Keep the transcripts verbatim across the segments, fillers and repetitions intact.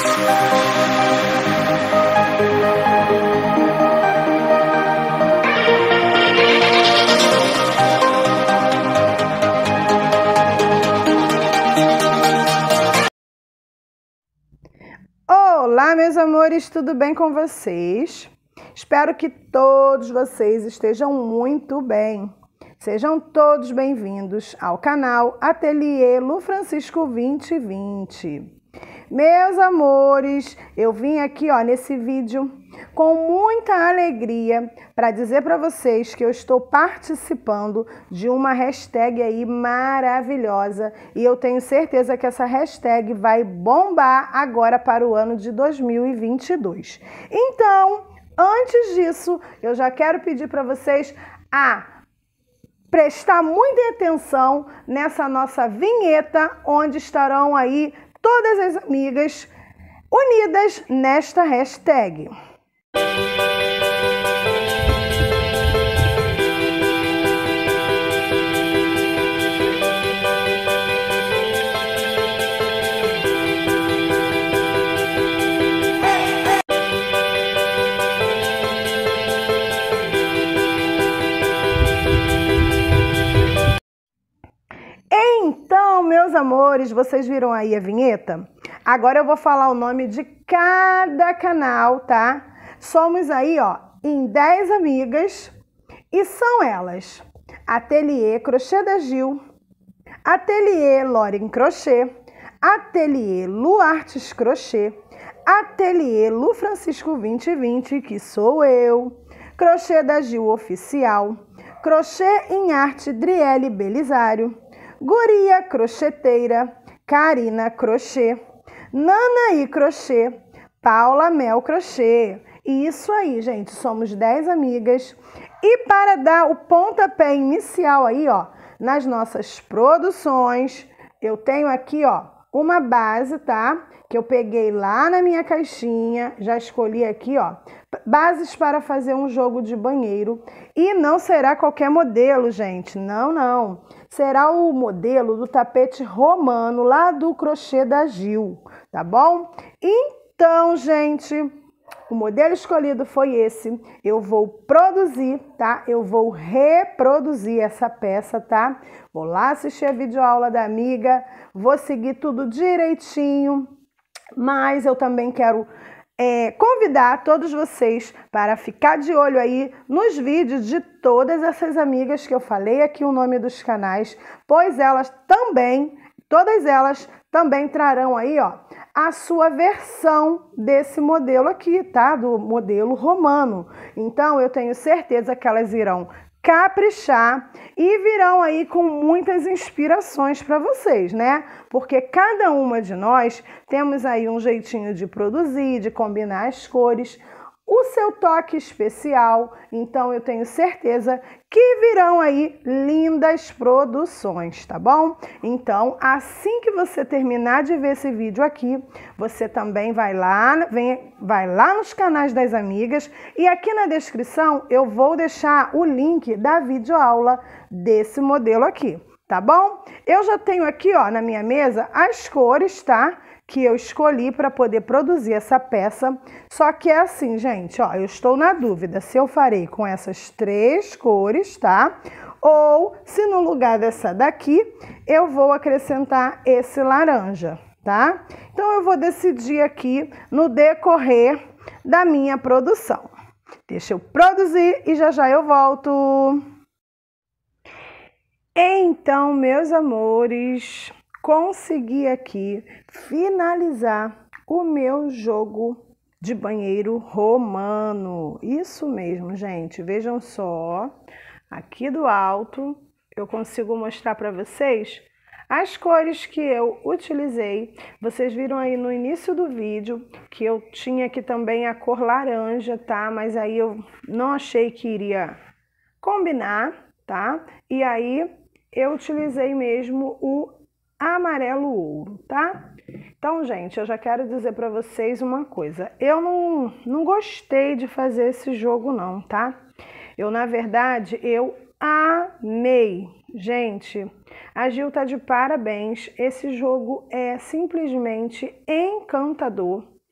Olá, meus amores, tudo bem com vocês? Espero que todos vocês estejam muito bem. Sejam todos bem-vindos ao canal Ateliê Lu Francisco vinte vinte. Meus amores, eu vim aqui ó, nesse vídeo com muita alegria para dizer para vocês que eu estou participando de uma hashtag aí maravilhosa e eu tenho certeza que essa hashtag vai bombar agora para o ano de dois mil e vinte e dois. Então, antes disso, eu já quero pedir para vocês a prestar muita atenção nessa nossa vinheta, onde estarão aí todas as amigas unidas nesta hashtag. Então, meus amores, vocês viram aí a vinheta? Agora eu vou falar o nome de cada canal, tá? Somos aí, ó, em dez amigas e são elas: Ateliê Crochê da Gil, Ateliê Loren Crochê, Ateliê Lu Artes Crochê, Ateliê Lu Francisco vinte vinte, que sou eu, Crochê da Gil Oficial, Crochê em Arte Driele Belisário, Guria Crocheteira, Karina Crochê, Nanaí Crochê, Paula Mel Crochê. E isso aí, gente, somos dez amigas. E para dar o pontapé inicial aí, ó, nas nossas produções, eu tenho aqui, ó, uma base, tá? Que eu peguei lá na minha caixinha, já escolhi aqui, ó, bases para fazer um jogo de banheiro. E não será qualquer modelo, gente, não, não. Será o modelo do tapete romano lá do Crochê da Gil, tá bom? Então, gente, o modelo escolhido foi esse. Eu vou produzir, tá? Eu vou reproduzir essa peça, tá? Vou lá assistir a videoaula da amiga, vou seguir tudo direitinho, mas eu também quero É, convidar todos vocês para ficar de olho aí nos vídeos de todas essas amigas que eu falei aqui o nome dos canais, pois elas também, todas elas também trarão aí, ó, a sua versão desse modelo aqui, tá? Do modelo romano. Então, eu tenho certeza que elas irão caprichar e virão aí com muitas inspirações para vocês, né? Porque cada uma de nós temos aí um jeitinho de produzir, de combinar as cores, o seu toque especial. Então eu tenho certeza que virão aí lindas produções, tá bom? Então, assim que você terminar de ver esse vídeo aqui, você também vai lá, vem, vai lá nos canais das amigas e aqui na descrição eu vou deixar o link da videoaula desse modelo aqui, tá bom? Eu já tenho aqui, ó, na minha mesa as cores, tá? Que eu escolhi para poder produzir essa peça. Só que é assim, gente, ó, eu estou na dúvida se eu farei com essas três cores, tá? Ou se no lugar dessa daqui eu vou acrescentar esse laranja, tá? Então eu vou decidir aqui no decorrer da minha produção. Deixa eu produzir e já já eu volto. Então, meus amores, consegui aqui finalizar o meu jogo de banheiro romano. Isso mesmo, gente. Vejam só, aqui do alto eu consigo mostrar para vocês as cores que eu utilizei. Vocês viram aí no início do vídeo que eu tinha aqui também a cor laranja, tá? Mas aí eu não achei que iria combinar, tá? E aí eu utilizei mesmo o amarelo ouro, tá? Então, gente, eu já quero dizer para vocês uma coisa. Eu não, não gostei de fazer esse jogo não, tá? Eu, na verdade, eu amei. Gente, a Gil tá de parabéns. Esse jogo é simplesmente encantador,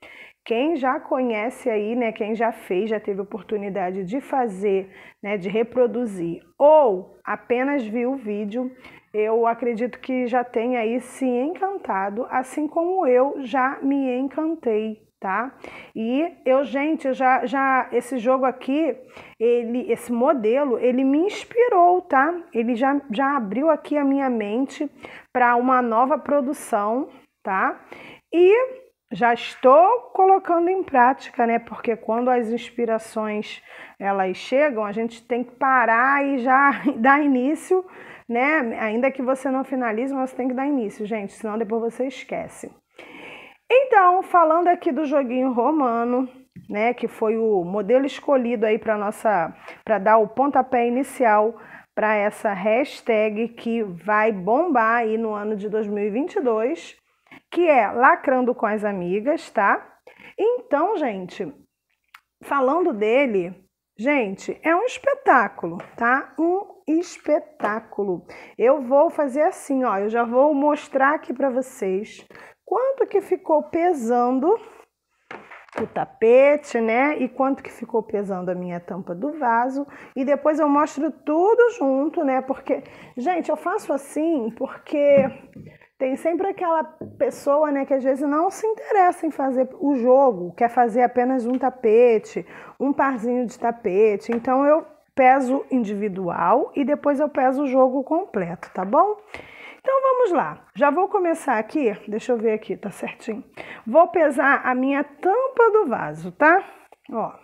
Quem já conhece aí, né, quem já fez, já teve oportunidade de fazer, né, de reproduzir, ou apenas viu o vídeo, eu acredito que já tenha aí se encantado, assim como eu já me encantei, tá? E eu, gente, eu já, já, esse jogo aqui, ele, esse modelo, ele me inspirou, tá? Ele já, já abriu aqui a minha mente para uma nova produção, tá? E já estou colocando em prática, né? Porque quando as inspirações elas chegam, a gente tem que parar e já dar início, né? Ainda que você não finalize, mas você tem que dar início, gente, senão depois você esquece. Então, falando aqui do joguinho romano, né, que foi o modelo escolhido aí para nossa, para dar o pontapé inicial para essa hashtag que vai bombar aí no ano de dois mil e vinte e dois, que é Lacrando com as Amigas, tá? Então, gente, falando dele, gente, é um espetáculo, tá? Um espetáculo. Eu vou fazer assim, ó, eu já vou mostrar aqui para vocês quanto que ficou pesando o tapete, né? E quanto que ficou pesando a minha tampa do vaso. E depois eu mostro tudo junto, né? Porque, gente, eu faço assim porque tem sempre aquela pessoa, né, que às vezes não se interessa em fazer o jogo, quer fazer apenas um tapete, um parzinho de tapete. Então eu peso individual e depois eu peso o jogo completo, tá bom? Então vamos lá, já vou começar aqui, deixa eu ver aqui, tá certinho. Vou pesar a minha tampa do vaso, tá? Ó.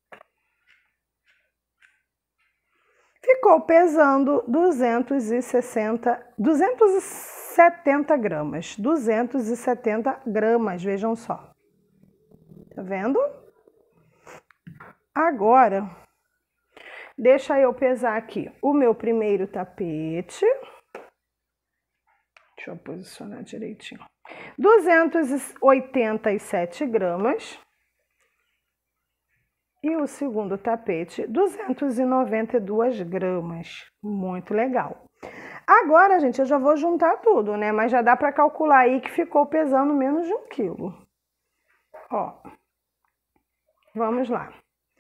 Ficou pesando duzentos e sessenta, duzentos e setenta gramas, duzentos e setenta gramas, vejam só. Tá vendo? Agora, deixa eu pesar aqui o meu primeiro tapete. Deixa eu posicionar direitinho. duzentos e oitenta e sete gramas. E o segundo tapete, duzentos e noventa e duas gramas. Muito legal. Agora, gente, eu já vou juntar tudo, né? Mas já dá para calcular aí que ficou pesando menos de um quilo. Ó. Vamos lá.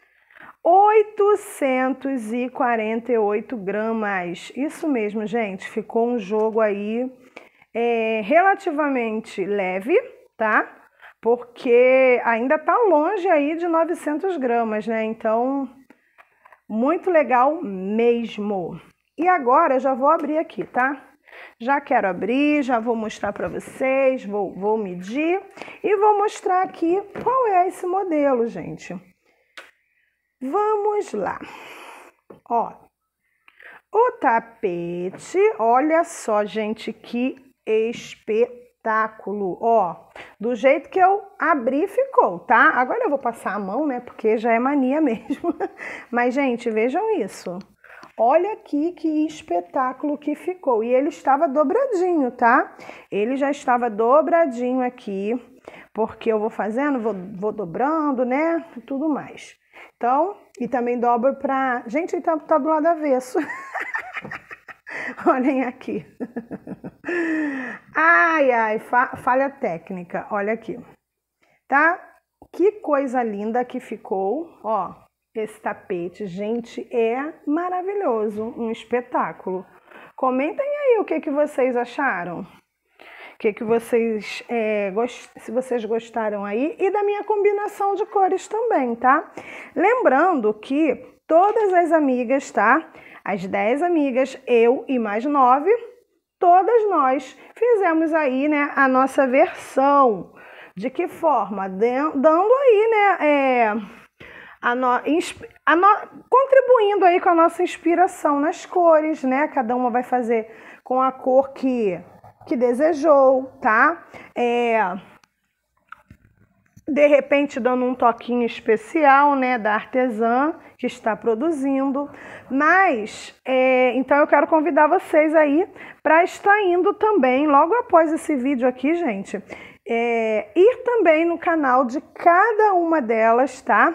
oitocentos e quarenta e oito gramas. Isso mesmo, gente. Ficou um jogo aí É, relativamente leve, tá? Porque ainda tá longe aí de novecentas gramas, né? Então, muito legal mesmo. E agora eu já vou abrir aqui, tá? Já quero abrir, já vou mostrar para vocês, vou, vou medir e vou mostrar aqui qual é esse modelo, gente. Vamos lá. Ó, o tapete, olha só, gente, que espetáculo, ó, do jeito que eu abri ficou, tá? Agora eu vou passar a mão, né, porque já é mania mesmo, mas, gente, vejam isso, olha aqui que espetáculo que ficou, e ele estava dobradinho, tá? Ele já estava dobradinho aqui, porque eu vou fazendo, vou, vou dobrando, né, e tudo mais. Então, e também dobro pra... Gente, ele tá, tá do lado avesso. Olhem aqui. Ai, ai, fa falha técnica. Olha aqui. Tá? Que coisa linda que ficou. Ó, esse tapete, gente, é maravilhoso. Um espetáculo. Comentem aí o que, que vocês acharam. O que, que vocês, é, se vocês gostaram aí. E da minha combinação de cores também, tá? Lembrando que todas as amigas, tá? As dez amigas, eu e mais nove, todas nós fizemos aí, né, a nossa versão. De que forma? Dando aí, né, é, a no, a no, contribuindo aí com a nossa inspiração nas cores, né? Cada uma vai fazer com a cor que, que desejou, tá? É... De repente dando um toquinho especial, né, da artesã que está produzindo, mas é, então eu quero convidar vocês aí para estar indo também, logo após esse vídeo aqui, gente, é, ir também no canal de cada uma delas, tá?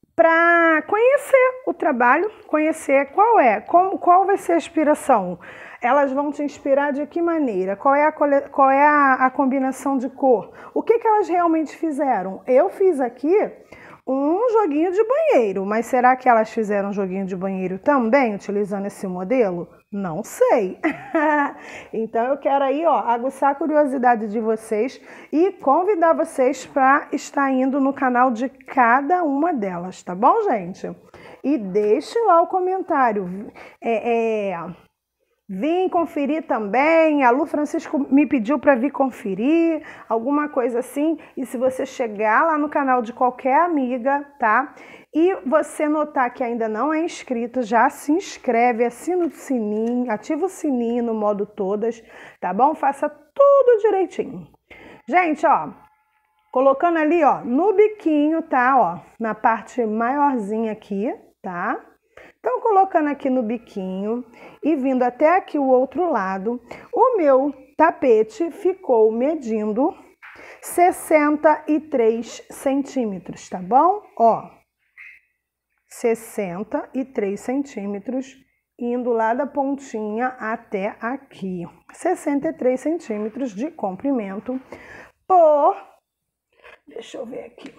Para conhecer o trabalho, conhecer qual é, como, qual vai ser a inspiração. Elas vão te inspirar de que maneira? Qual é a, qual é a, a combinação de cor? O que, que elas realmente fizeram? Eu fiz aqui um joguinho de banheiro, mas será que elas fizeram um joguinho de banheiro também, utilizando esse modelo? Não sei. Então eu quero aí, ó, aguçar a curiosidade de vocês e convidar vocês para estar indo no canal de cada uma delas, tá bom, gente? E deixe lá o comentário. É... é... Vim conferir também, a Lu Francisco me pediu para vir conferir, alguma coisa assim. E se você chegar lá no canal de qualquer amiga, tá? E você notar que ainda não é inscrito, já se inscreve, assina o sininho, ativa o sininho no modo todas, tá bom? Faça tudo direitinho. Gente, ó, colocando ali, ó, no biquinho, tá? Ó, na parte maiorzinha aqui, tá? Então, colocando aqui no biquinho e vindo até aqui o outro lado, o meu tapete ficou medindo sessenta e três centímetros, tá bom? Ó, sessenta e três centímetros, indo lá da pontinha até aqui. sessenta e três centímetros de comprimento por, deixa eu ver aqui,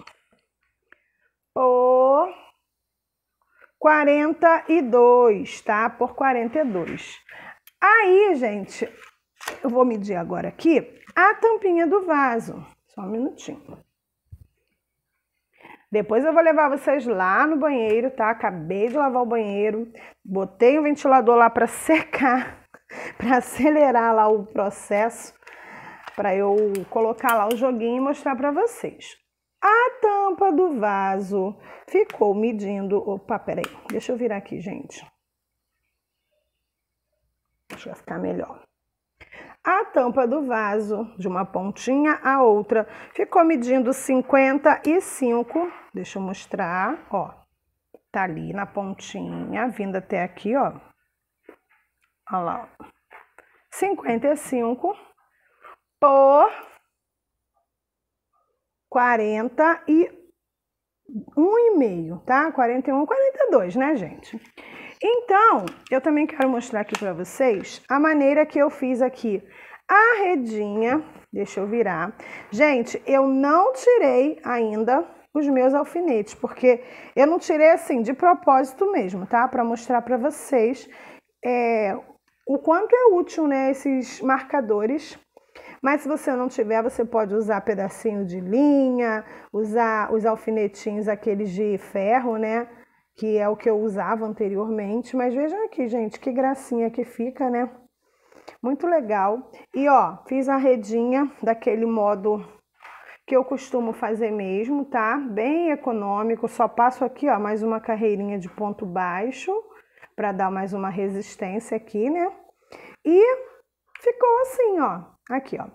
por quarenta e dois, tá? Por quarenta e dois. Aí, gente, eu vou medir agora aqui a tampinha do vaso. Só um minutinho. Depois eu vou levar vocês lá no banheiro, tá? Acabei de lavar o banheiro, botei o ventilador lá para secar, para acelerar lá o processo, para eu colocar lá o joguinho e mostrar para vocês. A tampa do vaso ficou medindo... Opa, peraí, deixa eu virar aqui, gente. Deixa eu ficar melhor. A tampa do vaso, de uma pontinha a outra, ficou medindo cinquenta e cinco. Deixa eu mostrar, ó. Tá ali na pontinha, vindo até aqui, ó. Olha lá, ó. cinquenta e cinco por quarenta e um e meio, tá? quarenta e um, quarenta e dois, né, gente? Então, eu também quero mostrar aqui para vocês a maneira que eu fiz aqui a redinha. Deixa eu virar. Gente, eu não tirei ainda os meus alfinetes, porque eu não tirei assim de propósito mesmo, tá? Para mostrar para vocês é, o quanto é útil, né, esses marcadores. Mas se você não tiver, você pode usar pedacinho de linha, usar os alfinetinhos aqueles de ferro, né? Que é o que eu usava anteriormente. Mas vejam aqui, gente, que gracinha que fica, né? Muito legal. E, ó, fiz a redinha daquele modo que eu costumo fazer mesmo, tá? Bem econômico. Só passo aqui, ó, mais uma carreirinha de ponto baixo para dar mais uma resistência aqui, né? E ficou assim, ó. Aqui, ó.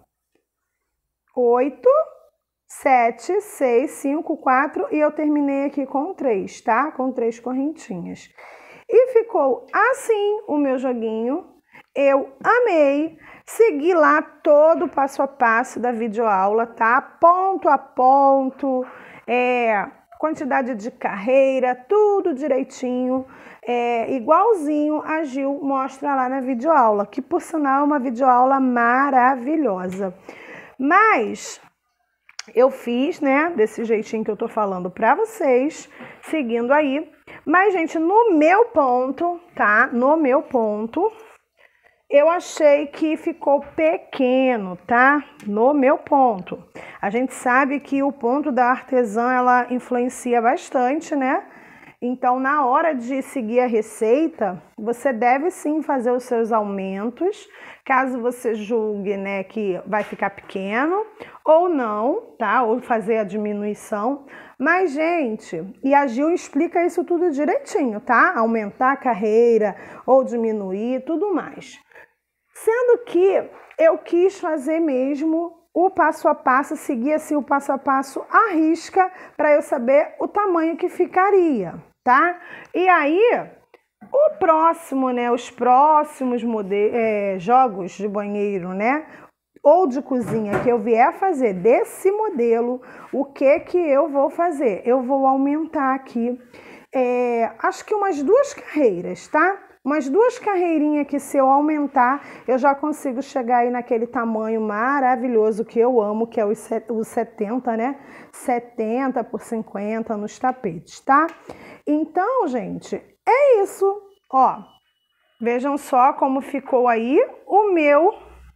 oito, sete, seis, cinco, quatro e eu terminei aqui com três, tá? Com três correntinhas. E ficou assim o meu joguinho. Eu amei. Segui lá todo o passo a passo da videoaula, tá? Ponto a ponto, é, quantidade de carreira, tudo direitinho. É, igualzinho a Gil mostra lá na videoaula, que por sinal é uma videoaula maravilhosa. Mas eu fiz, né, desse jeitinho que eu tô falando pra vocês, seguindo aí. Mas, gente, no meu ponto, tá? No meu ponto, eu achei que ficou pequeno, tá? No meu ponto. A gente sabe que o ponto da artesã, ela influencia bastante, né? Então, na hora de seguir a receita, você deve sim fazer os seus aumentos, caso você julgue, né, que vai ficar pequeno, ou não, tá? Ou fazer a diminuição. Mas, gente, e a Gil explica isso tudo direitinho, tá? Aumentar a carreira ou diminuir, tudo mais. Sendo que eu quis fazer mesmo o passo a passo, seguir assim o passo a passo à risca para eu saber o tamanho que ficaria, tá? E aí, o próximo, né, os próximos é, jogos de banheiro, né, ou de cozinha que eu vier fazer desse modelo, o que que eu vou fazer? Eu vou aumentar aqui, é, acho que umas duas carreiras, tá? umas duas carreirinhas que se eu aumentar, eu já consigo chegar aí naquele tamanho maravilhoso que eu amo, que é os setenta, né? setenta por cinquenta nos tapetes, tá? Então, gente, é isso. Ó, vejam só como ficou aí o meu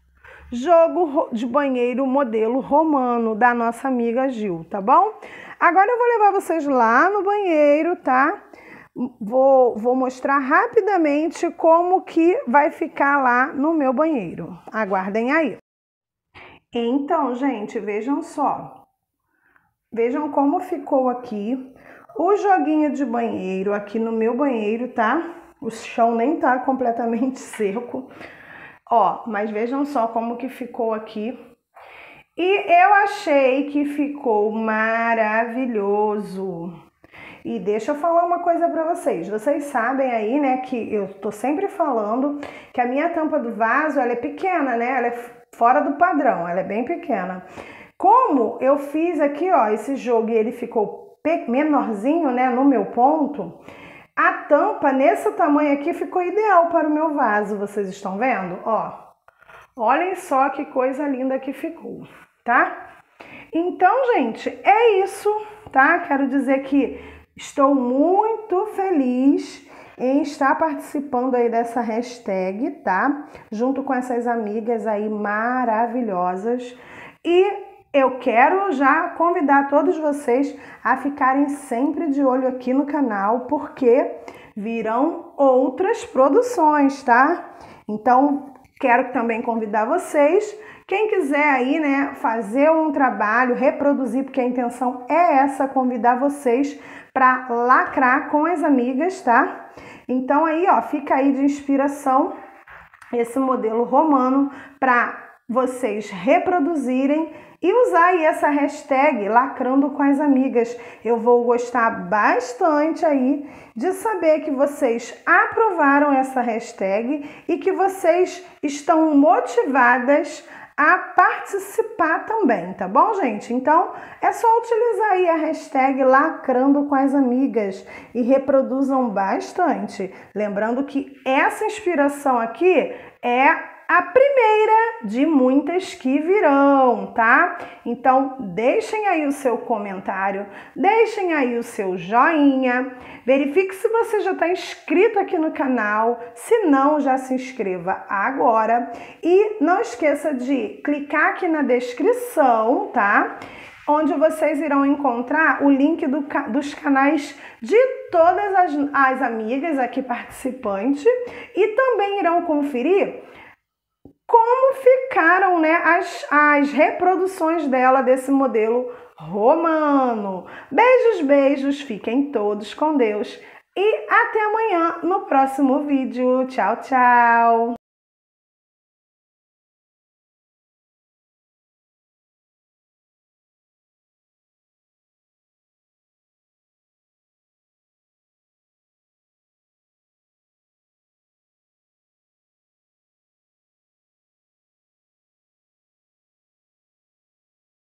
jogo de banheiro modelo romano da nossa amiga Gil, tá bom? Agora eu vou levar vocês lá no banheiro, tá? Vou, vou mostrar rapidamente como que vai ficar lá no meu banheiro. Aguardem aí. Então, gente, vejam só. Vejam como ficou aqui o joguinho de banheiro aqui no meu banheiro, tá? O chão nem tá completamente seco. Ó, mas vejam só como que ficou aqui. E eu achei que ficou maravilhoso. E deixa eu falar uma coisa para vocês. Vocês sabem aí, né, que eu tô sempre falando que a minha tampa do vaso, ela é pequena, né? Ela é fora do padrão, ela é bem pequena. Como eu fiz aqui, ó, esse jogo e ele ficou menorzinho, né, no meu ponto, a tampa nesse tamanho aqui ficou ideal para o meu vaso, vocês estão vendo? Ó, olhem só que coisa linda que ficou, tá? Então, gente, é isso, tá? Quero dizer que estou muito feliz em estar participando aí dessa hashtag, tá? Junto com essas amigas aí maravilhosas. E eu quero já convidar todos vocês a ficarem sempre de olho aqui no canal, porque virão outras produções, tá? Então, quero também convidar vocês, quem quiser aí, né, fazer um trabalho, reproduzir, porque a intenção é essa, convidar vocês para lacrar com as amigas, tá? Então aí, ó, fica aí de inspiração esse modelo romano para vocês reproduzirem e usar aí essa hashtag lacrando com as amigas. Eu vou gostar bastante aí de saber que vocês aprovaram essa hashtag e que vocês estão motivadas a participar também, tá bom, gente? Então, é só utilizar aí a hashtag lacrando com as amigas e reproduzam bastante. Lembrando que essa inspiração aqui é a primeira de muitas que virão, tá? Então, deixem aí o seu comentário, deixem aí o seu joinha, verifique se você já está inscrito aqui no canal, se não, já se inscreva agora e não esqueça de clicar aqui na descrição, tá? Onde vocês irão encontrar o link do, dos canais de todas as, as amigas aqui participantes e também irão conferir como ficaram, né, as, as reproduções dela desse modelo romano. Beijos, beijos, fiquem todos com Deus e até amanhã no próximo vídeo. Tchau, tchau!